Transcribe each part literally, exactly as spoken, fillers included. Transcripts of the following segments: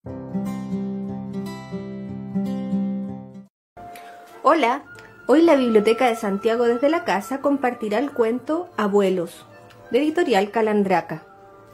Hola, hoy la Biblioteca de Santiago desde la casa compartirá el cuento Abuelos, de Editorial Calandraca.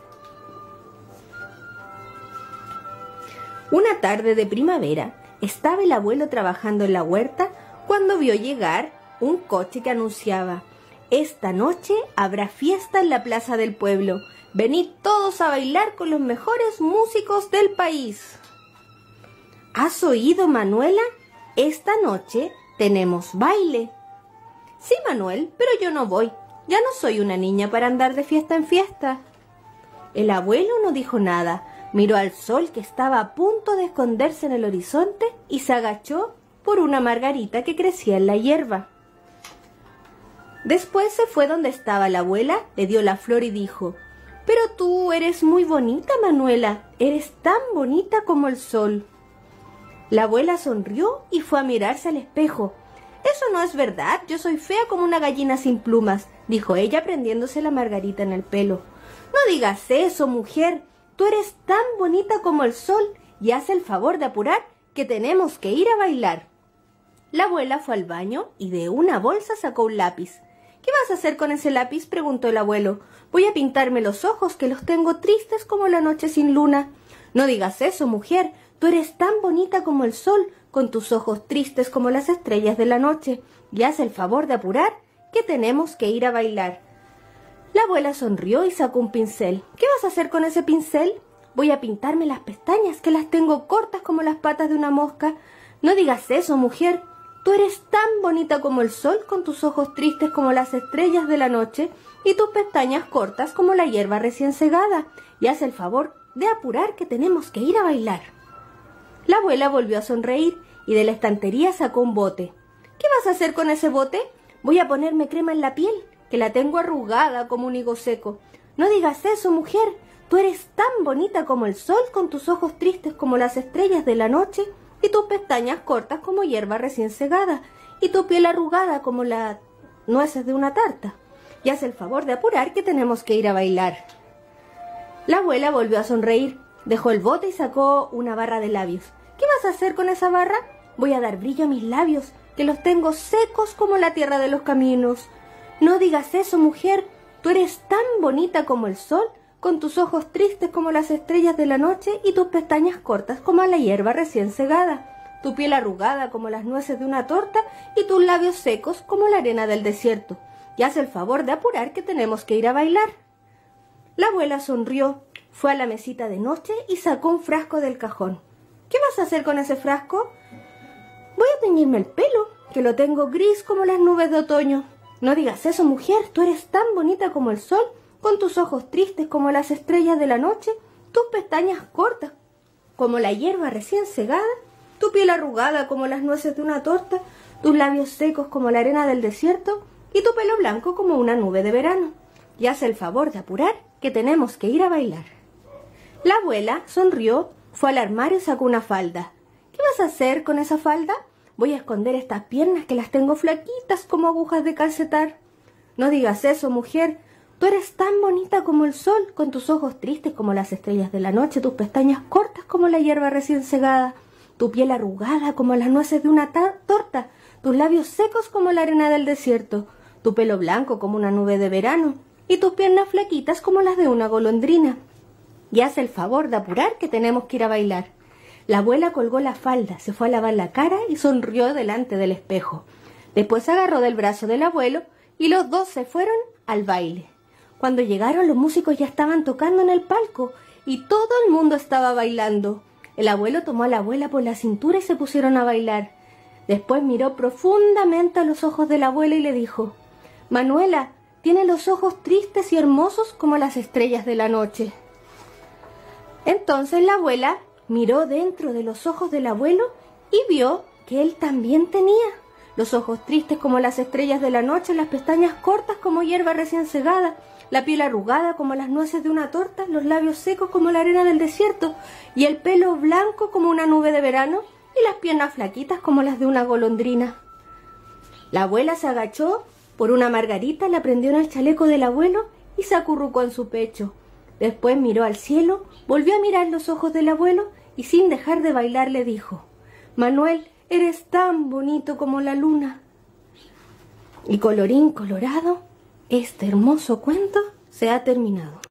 Una tarde de primavera, estaba el abuelo trabajando en la huerta cuando vio llegar un coche que anunciaba: «Esta noche habrá fiesta en la plaza del pueblo. Venid todos a bailar con los mejores músicos del país». «¿Has oído, Manuela? Esta noche tenemos baile». «Sí, Manuel, pero yo no voy. Ya no soy una niña para andar de fiesta en fiesta». El abuelo no dijo nada, miró al sol que estaba a punto de esconderse en el horizonte y se agachó por una margarita que crecía en la hierba. Después se fue donde estaba la abuela, le dio la flor y dijo: «Pero tú eres muy bonita, Manuela, eres tan bonita como el sol». La abuela sonrió y fue a mirarse al espejo. «Eso no es verdad, yo soy fea como una gallina sin plumas», dijo ella prendiéndose la margarita en el pelo. «No digas eso, mujer, tú eres tan bonita como el sol y haz el favor de apurar que tenemos que ir a bailar». La abuela fue al baño y de una bolsa sacó un lápiz. «¿Qué vas a hacer con ese lápiz?», preguntó el abuelo. «Voy a pintarme los ojos, que los tengo tristes como la noche sin luna». «No digas eso, mujer, tú eres tan bonita como el sol, con tus ojos tristes como las estrellas de la noche, y haz el favor de apurar, que tenemos que ir a bailar». La abuela sonrió y sacó un pincel. «¿Qué vas a hacer con ese pincel?». «Voy a pintarme las pestañas, que las tengo cortas como las patas de una mosca». «No digas eso, mujer, tú eres tan bonita como el sol, con tus ojos tristes como las estrellas de la noche, y tus pestañas cortas como la hierba recién segada, y haz el favor de apurar, que tenemos que ir a bailar». La abuela volvió a sonreír y de la estantería sacó un bote. «¿Qué vas a hacer con ese bote?». «Voy a ponerme crema en la piel, que la tengo arrugada como un higo seco». «No digas eso, mujer, tú eres tan bonita como el sol, con tus ojos tristes como las estrellas de la noche, y tus pestañas cortas como hierba recién segada, y tu piel arrugada como las nueces de una tarta. Y haz el favor de apurar, que tenemos que ir a bailar». La abuela volvió a sonreír, dejó el bote y sacó una barra de labios. «¿Qué vas a hacer con esa barra?». «Voy a dar brillo a mis labios, que los tengo secos como la tierra de los caminos». «No digas eso, mujer, tú eres tan bonita como el sol, con tus ojos tristes como las estrellas de la noche y tus pestañas cortas como la hierba recién segada, tu piel arrugada como las nueces de una torta y tus labios secos como la arena del desierto. Y haz el favor de apurar, que tenemos que ir a bailar». La abuela sonrió, fue a la mesita de noche y sacó un frasco del cajón. «¿Qué vas a hacer con ese frasco?». «Voy a teñirme el pelo, que lo tengo gris como las nubes de otoño». «No digas eso, mujer, tú eres tan bonita como el sol, con tus ojos tristes como las estrellas de la noche, tus pestañas cortas como la hierba recién segada, tu piel arrugada como las nueces de una torta, tus labios secos como la arena del desierto y tu pelo blanco como una nube de verano. Y haz el favor de apurar, que tenemos que ir a bailar». La abuela sonrió, fue al armario y sacó una falda. «¿Qué vas a hacer con esa falda?». «Voy a esconder estas piernas, que las tengo flaquitas como agujas de calcetar». «No digas eso, mujer, tú eres tan bonita como el sol, con tus ojos tristes como las estrellas de la noche, tus pestañas cortas como la hierba recién segada, tu piel arrugada como las nueces de una torta, tus labios secos como la arena del desierto, tu pelo blanco como una nube de verano, y tus piernas flaquitas como las de una golondrina. Y haz el favor de apurar, que tenemos que ir a bailar». La abuela colgó la falda, se fue a lavar la cara y sonrió delante del espejo. Después agarró del brazo del abuelo y los dos se fueron al baile. Cuando llegaron, los músicos ya estaban tocando en el palco y todo el mundo estaba bailando. El abuelo tomó a la abuela por la cintura y se pusieron a bailar. Después miró profundamente a los ojos de la abuela y le dijo: «Manuela, tiene los ojos tristes y hermosos como las estrellas de la noche». Entonces la abuela miró dentro de los ojos del abuelo y vio que él también tenía los ojos tristes como las estrellas de la noche, las pestañas cortas como hierba recién segada, la piel arrugada como las nueces de una torta, los labios secos como la arena del desierto, y el pelo blanco como una nube de verano, y las piernas flaquitas como las de una golondrina. La abuela se agachó por una margarita, la prendió en el chaleco del abuelo y se acurrucó en su pecho. Después miró al cielo, volvió a mirar los ojos del abuelo y sin dejar de bailar le dijo: Manuel, eres tan bonito como la luna. Y colorín colorado, este hermoso cuento se ha terminado.